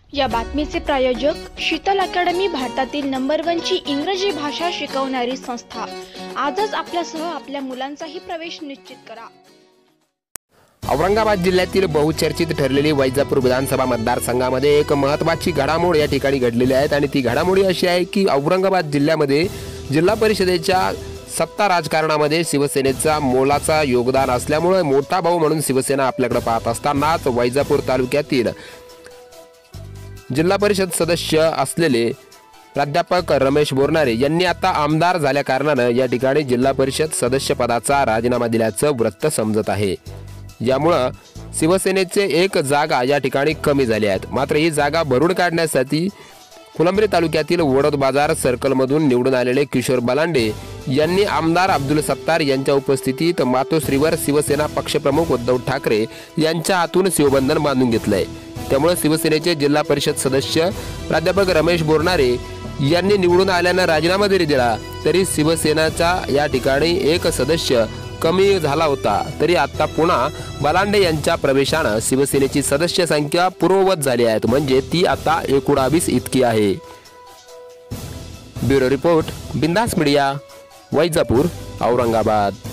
या बातमीचे प्रायोजक शीतल अकॅडमी, भारतातील नंबर 1 ची इंग्रजी भाषा शिकवणारी संस्था। आजच आपल्यासह आपल्या मुलांचाही प्रवेश निश्चित करा। औरंगाबाद जिल्ह्यातील बहुचर्चित ठरलेली वैजापूर विधानसभा मतदारसंघामध्ये एक महत्त्वाची घडामोड या ठिकाणी घडलेली आहे आणि ती घडामोड अशी आहे की औरंगाबाद जिल्ह्यामध्ये जिल्हा परिषदेच्या सत्ता राजकारणामध्ये शिवसेनेचा मोलाचा योगदान असल्यामुळे मोठा भाऊ म्हणून शिवसेना आपल्याकडे पाहत असतानाच वैजापूर तालुक्यातील जिल्हा परिषद सदस्य असलेले प्राध्यापक रमेश बोरनारे यांनी आता आमदार झाल्या कारणाने या ठिकाणी जिल्हा परिषद सदस्य पदाचा राजीनामा दिल्याचं वृत्त समजत आहे। यामुळे शिवसेनेचे एक जागा या ठिकाणी कमी झाली आहेत। मात्र ही जागा भरून काढण्यासाठी फुलंब्री तालुक्यातील वडोद बाजार सर्कलमधून निवडून आलेले किशोर बलांडे यांनी आमदार अब्दुल सत्तार यांच्या उपस्थितीत मातोश्रीवर शिवसेना पक्षप्रमुख उद्धव ठाकरे यांच्या हातून शिवबंधन बांधून घेतलंय। त्यामुळे शिवसेनेचे जिल्हा परिषद सदस्य प्राध्यापक रमेश बोरनारे यांनी निवडून आल्याने राजीनामा जरी दिला तरी शिवसेनेचा या ठिकाणी एक सदस्य कमी झाला होता, तरी आता पुन्हा बलांडे यांच्या प्रवेशाने शिवसेनेची सदस्य संख्या पूर्ववत झाली आहे, म्हणजे ती आता 19 इतकी आहे। Bureau report, Bindaas media, Vaijapur, Aurangabad.